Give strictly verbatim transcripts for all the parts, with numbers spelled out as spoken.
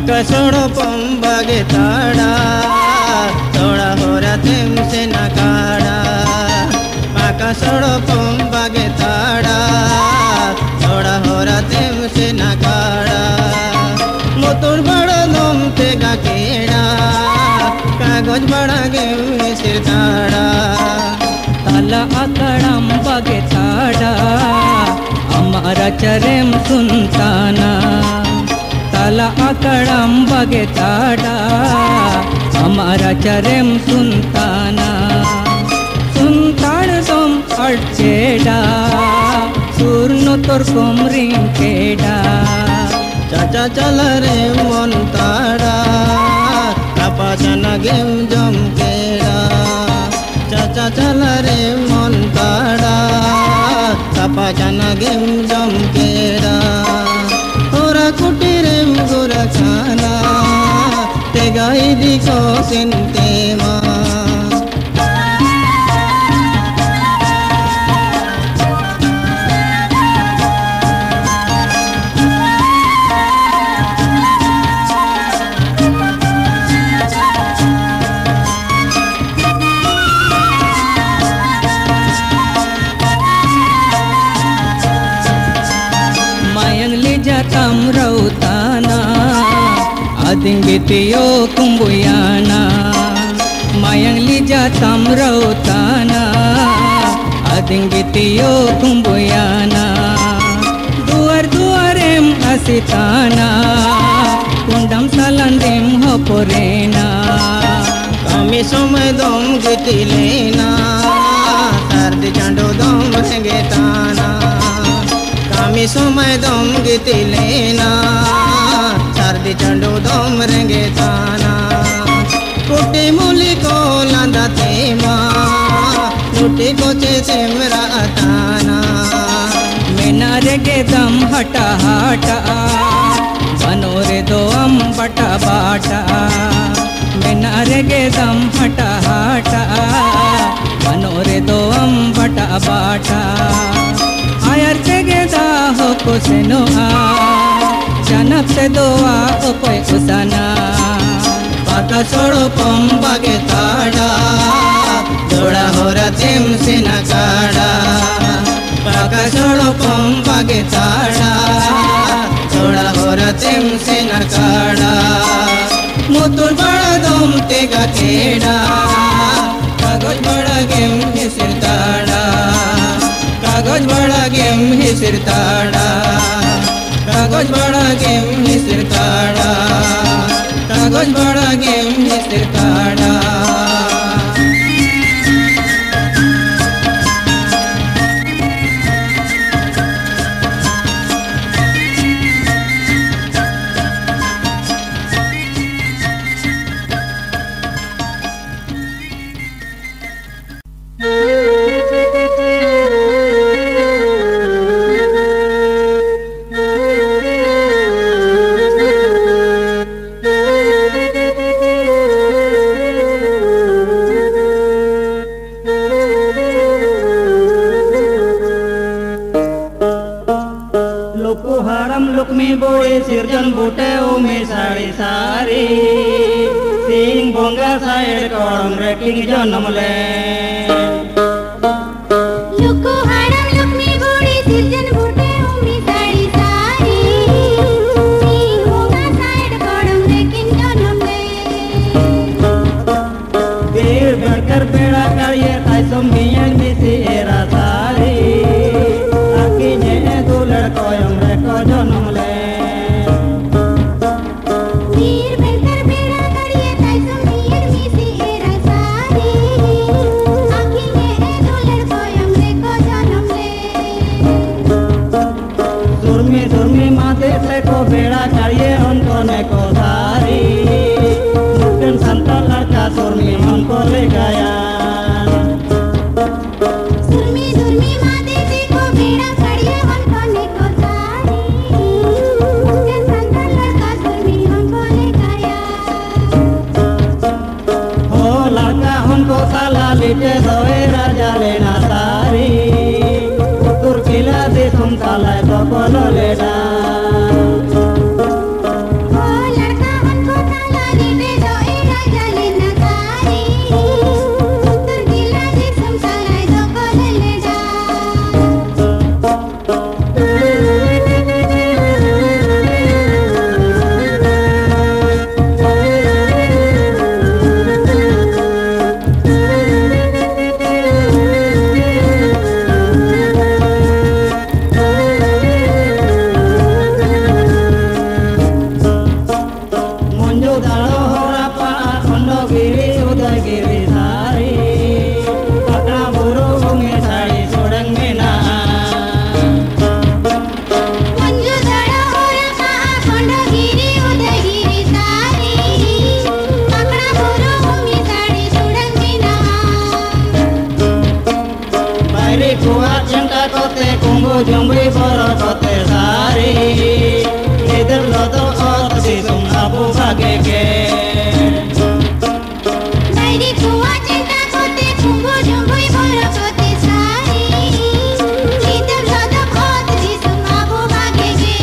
Pakasoro pombage tada, toda hora temse nakada. Pakasoro pombage tada, toda hora temse nakada. Motor bada dom tega keda, kagoj bada game sir tada. Tala akadam bage tada, amara charem suntana. Tala akadam bage tada, amara charem suntana. Suntar dom archeda, surno tor komring keda. Chacha chala re montada, kapa chana game jam keda. Chacha chala re montada, kapa chana game jam keda. Ora kutirem gura khana, tega idi ko sintema. Tam rautana, adingitiyo kumbuyana. Mayang lija tam rautana, adingitiyo kumbuyana. Duar duarem asitana, kundam salandim hoporena. Kami somay dom gitilena, sardi chando dom rengetana. Kami somay dom gitilena, sardi chando dom rengetana. Kuti muli ko landa tema, nuti ko chese mera atana. Mena rege dam hata hata, banore do am bata bata. Mena rege dam hata hata, banore do am bata bata. Ayar jege da ho ko senoa, janap se doa o koi usana. Pakasoro pombage tada, toda hora temse nakada. Pakasoro pombage tada, toda hora temse nakada. Motor bada dom tega keda, kagoj bada game hisir tada. Kagoj bada game hisir tada, kagoj bada game hisir tada, kagoj bada game hisir tada. Sirjan bute umi sari sari, sing bonga sair korong reking janam le. Luku haram lukmi budi sirjan bute umi sari sari, sing bonga sair korong reking janam le. Bir berkar beda karye tai sombiyan bisi era sari, akinya dular koyong reko janam le. बेड़ा चाहिए उनको ने को धारी, मुस्लिम संतान लड़का सुरमी हमको ले गया। सुरमी सुरमी माते से को बेड़ा चाहिए उनको ने को धारी, मुस्लिम संतान लड़का सुरमी हमको ले गया। हो लड़का हमको साला लीटे सोए राजा लेना सारी, उत्तर किला दे सुन साला तो बोलो लेना। kuat cinta kote kumbu jumbi boro kote sari Hidup loto ot sisung abu bagege Baidi kuat cinta kote kumbu jumbi boro kote sari Hidup loto ot sisung abu bagege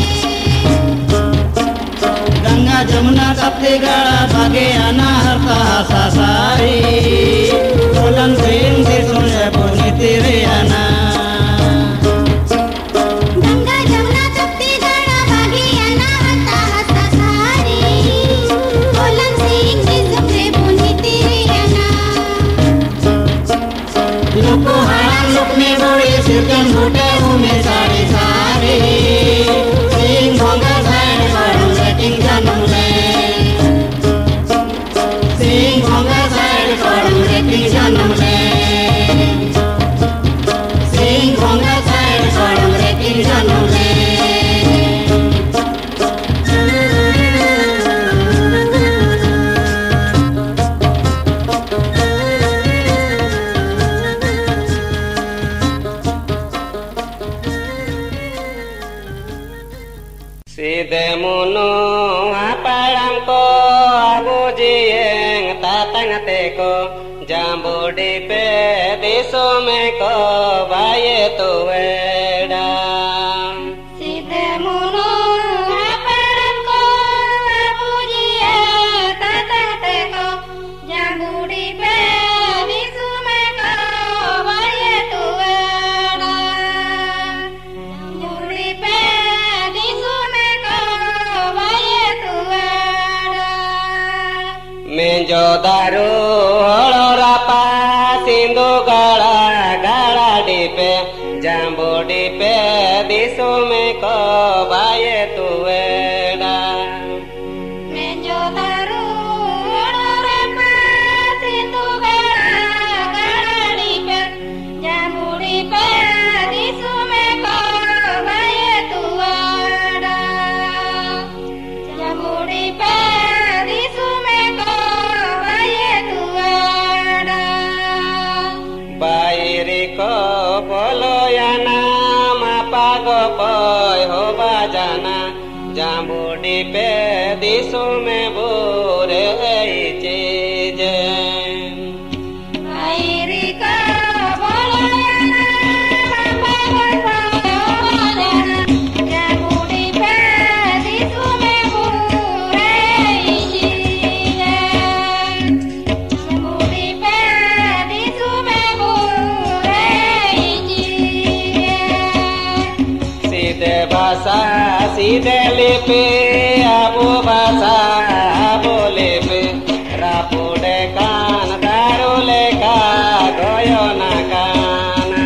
Ganga Jamuna Kapti Gala bage ana harta sasari Bulan sing sisung ebuni tiriana Ganga Jamuna Tapti Gala bagi ana harta sasari Bulan sing sisung ebuni tiriana Luku haram lukmi buri sirkan bute umi sari sari Sing bongga sain korong leking janung le Sing bongga sain korong leking janung le Sing bongga sain korong leking janung le Side munu aparam ko abu jieng tatang teko jambu dipe diso me ko baye tuweda Site munu aparam ko abu jie tatang teko jambu dipe disume ko baye tuweda Jambu dipe disume ko baye tuweda menjo daru holo rapa sindu gala gala dipe jambu dipe diso me ko baye tuweda Menjo taru rapa situ gara gara dipe jambu dipe disume ko baye tuwada jambu dipe disume ko baye tuwada Bairi ko poloyana mapago poi ho bajana jambu dipe disume bure chije Airi ka bolayana mapa bolayana jambu dipe disume bure ijiye jambu dipe disume bure ijiye Side basa side lipi abu basa abu lipi rapude kan darule ka goyona kana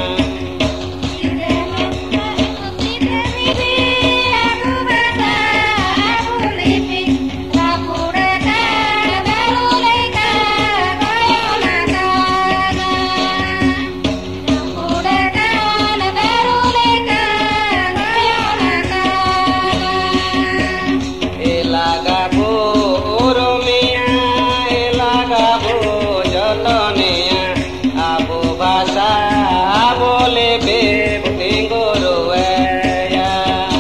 ilaga bu urumia ilaga bu jotonia abu basa abu lipi butinguru ya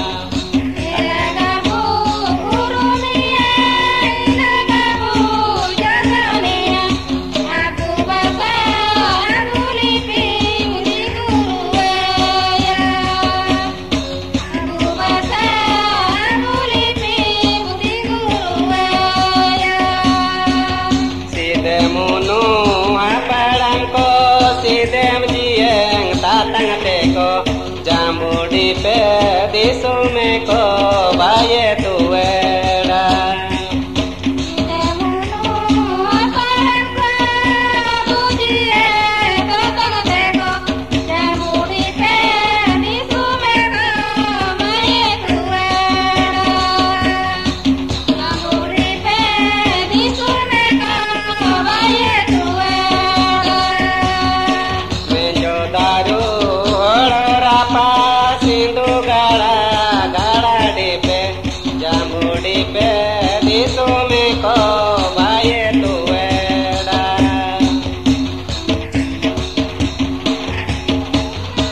Side munu aparam ko sidem jieng tatang teko jambu dipe disume ko baye tuweda menjo daru holo rapa sindu gala gala dipe jambu dipe disume ko baye tuweda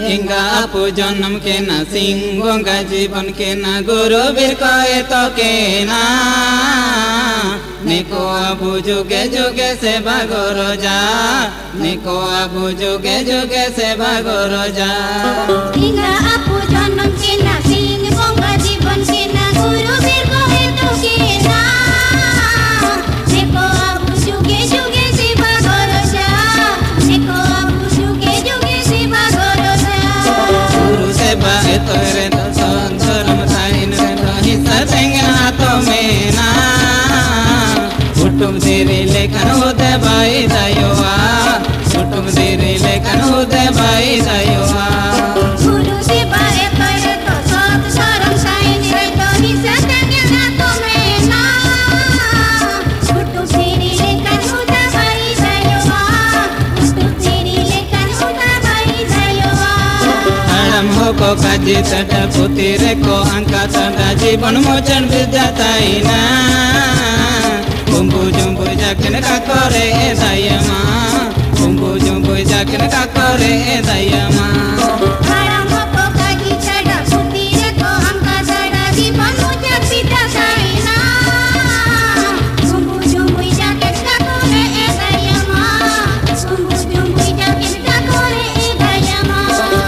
इंगा अपू जन्म के ना सिंगों का जीवन के ना गुरु बीर कहे तो के ना निको अबू जुगे जुगे से भागो रोजा निको अबू जुगे जुगे से भागो रोजा इंगा अपू जन्म के ना सिंगों का जीवन के ना गुरु बीर कहे तो के ना निको अबू जुगे जुगे से भागो रोजा निको अबू जुगे जुगे से भागो रोजा गुरु से बाहे तो रे तो संतरम ताइन रे तो हिस्सा तेंगना तो मेना कुटुम तेरे लेखन होते बाई दायोआ कुटुम तेरे लेखन होते बाई दायोआ गुरु से बाहे करे तो सत शरम साइन रे तो हिस्सा तेंगना तो मेना कुटुम तेरे लेखन होते बाई दायोआ कुटुम तेरे लेखन होते बाई दायोआ हरम हो को काजी तटा पुती रे को अंका तटा जीवन मोचन विद्याताई ना कुंभु जुम्बु जाकिन का करे दयमा कुंभु जुम्बु जाकिन का करे दयमा हरम हो को काजी तटा पुती रे को अंका तटा जीवन मोचन विद्याताई ना कुंभु जुम्बु जाकिन का करे दयमा कुंभु जुम्बु जाकिन का करे दयमा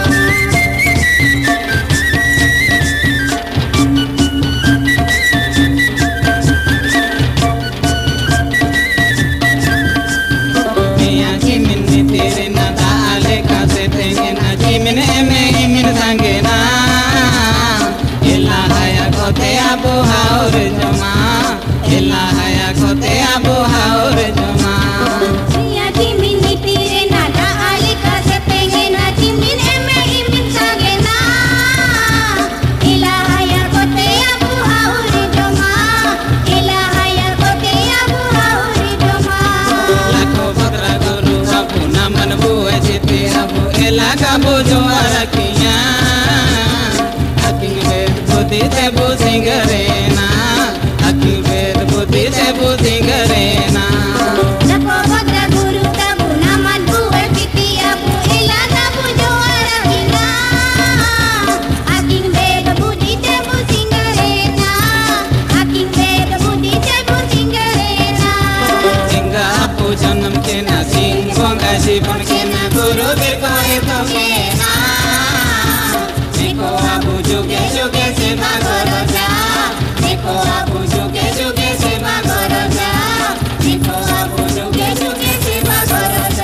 मियाँ जी मिन्नी तेरे ना दाले कासे तेंगे ना जी मिने में ही मिन सांगे ना इला हाया कोते आबू हाउर जमा इला हाया कोते आबू हाउर जमा मियाँ जी मिन्नी तेरे ना दाले कासे तेंगे ना जी मिने में ही मिन सांगे ना इला हाया कोते आबू हाउर जमा इला हाया कोते आबू हाउर जमा लाखो बकरा गुरु अबू ना मन बुए जीते अबू एला का बोझो रखिया अकिल वेद बुद्धि से बुद्धि करे ना अकिल वेद बुद्धि से बुद्धि करे ना लाखो बकरा गुरु अबू ना मन बुए जीते अबू एला का बोझो रखिया अकिल वेद बुद्धि से बुद्धि करे ना अकिल वेद बुद्धि से बुद्धि करे ना इंगा अपू जन्म के ना सिंगों का जीवन के ना गुरु बीर कहे तो के ना निको अबू जुगे जुगे से भागो रोजा निको अबू जुगे जुगे से भागो रोजा निको अबू जुगे जुगे से भागो रोजा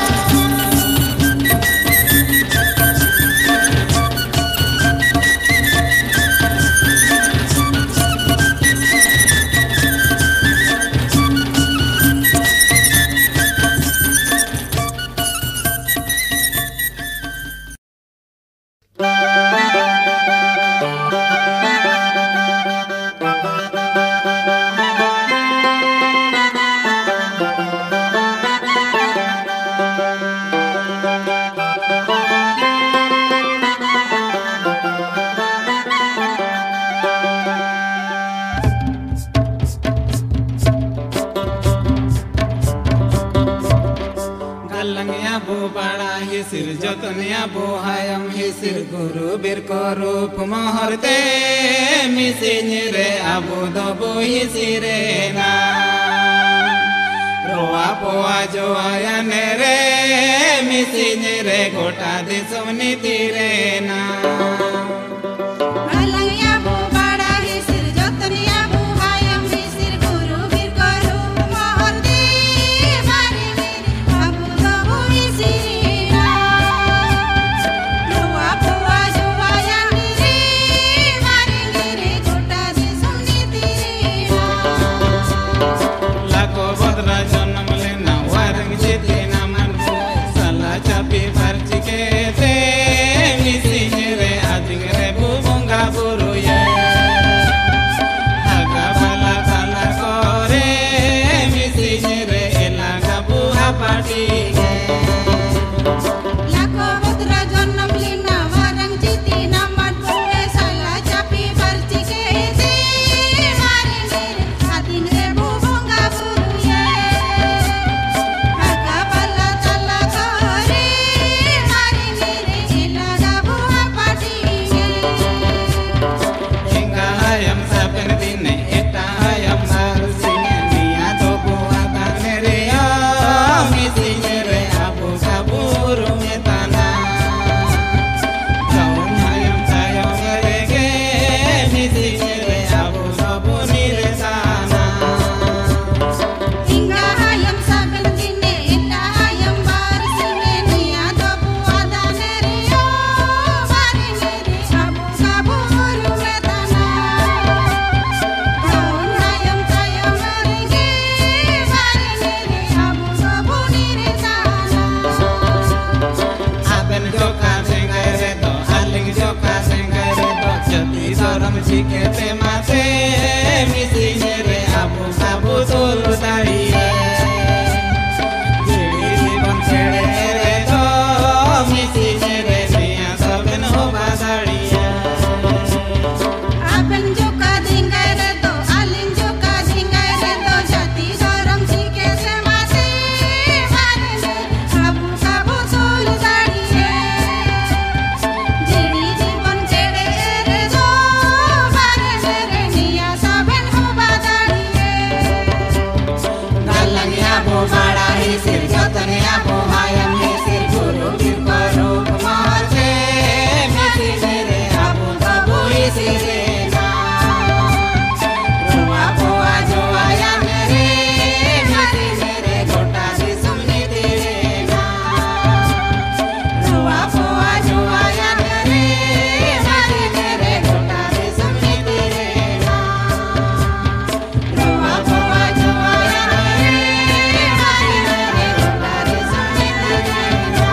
गलंगिया बो बड़ा ही सिर जतनिया बो हायम ही सिर गुरु बीर को रूप मोहरते मिसिन रे अबू दबो ही सिरे ना रोआ पोआ जो आया ने रे मिसिन रे गोटा दिसम नीति रे ना गलंगिया बो बड़ा ही सिर जतनिया बो हायम ही सिर गुरु बीर को रूप मोहरते मारे मेरे अबू दबो ही सिरे रोआ पोआ जो आया ने रे मारे मेरे गोटा दिसम नीति रे लाखो बदरा जन्म लेना वारंग जेते ना मन को सला चापी भरची के ते मिसिन रे आदिंग रे बुबुंगा बुरु ये आगा भला भला करे मिसिन रे एला का बुहा पाटी गे लाखो बदरा जन्म लेना वारंग जीती ना मन बोले साला चापी भरची के दे मारे मेरे आदिन रे बुबुंगा बुरुए sikete mate misi mere abu abu tulu tariye jiri jibon chede re do misi mere niya saben ho badariye apen joka dingai re do alin joka dingai re do jati garam sikete mate mare abu abu tulu tariye jiri jibon chede re do bare mere niya saben ho badariye dalang abu bada hi sir jotan abu hayam hi sir guru bir guru mahate misi mere abu abu hi sire na ruwa poa jo aya mere misi mere gota di sumni dire na ruwa poa jo aya mere misi mere gota di sumni dire na ruwa poa jo aya mere misi mere gota di sumni dire na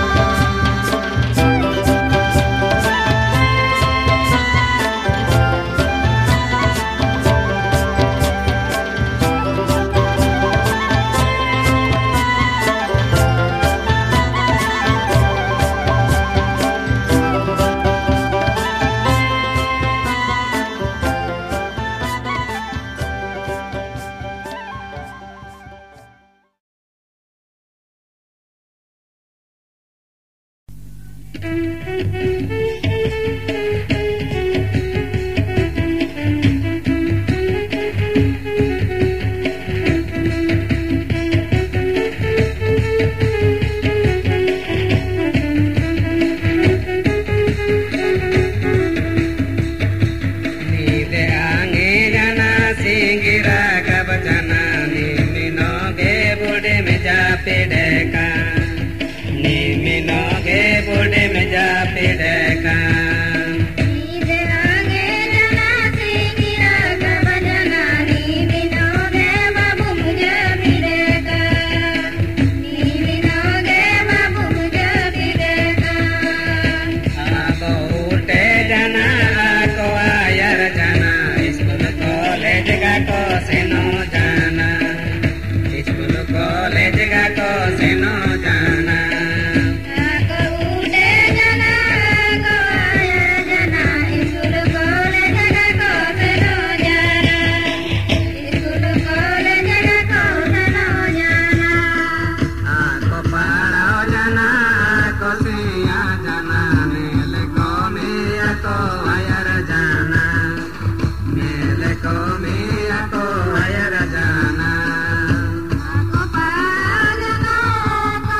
Nide ange jana singira kabachana nimino ge bude me ja pedeka nimino ge bude me ja pedeka ide ange jana singira kabajana nimino ge babu muja bideka nimino ge babu muja bideka abo ute jana ko ayar jana school college ga ko seno jana school college ga ko seno jana ako ude jana ko aya jana isul kole jaga ko seno jana isul kole jaga ko seno jana ako parao jana ko siya jana mele ko miya ko ayar jana mele ko miya ko ayar jana ako parao jana ko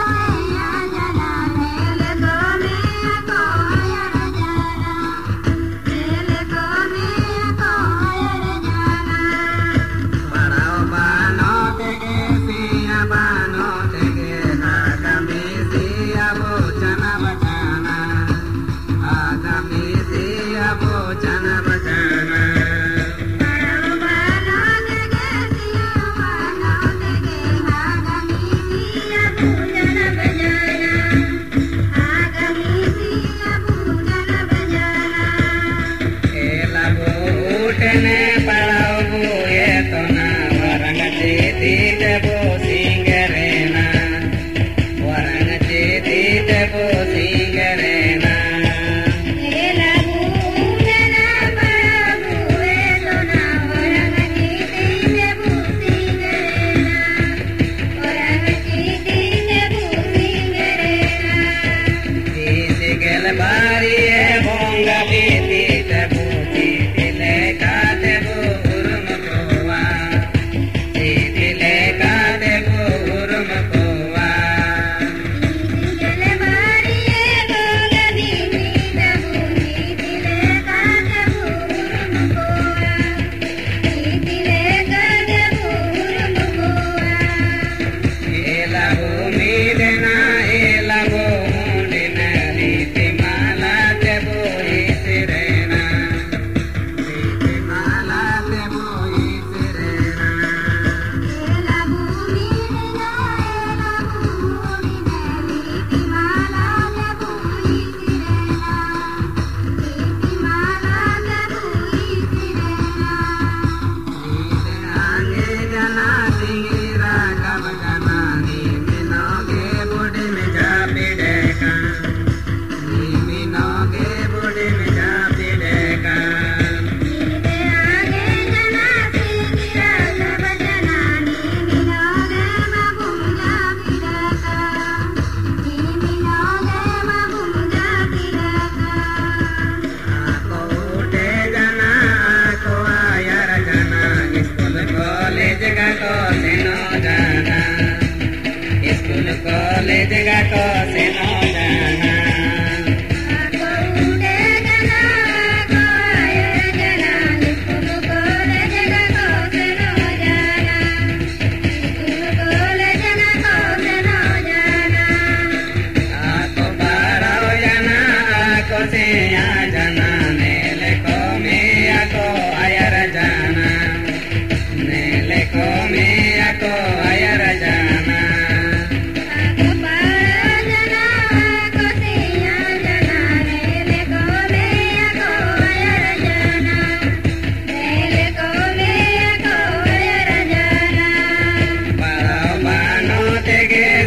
ले जगह को से न जाना के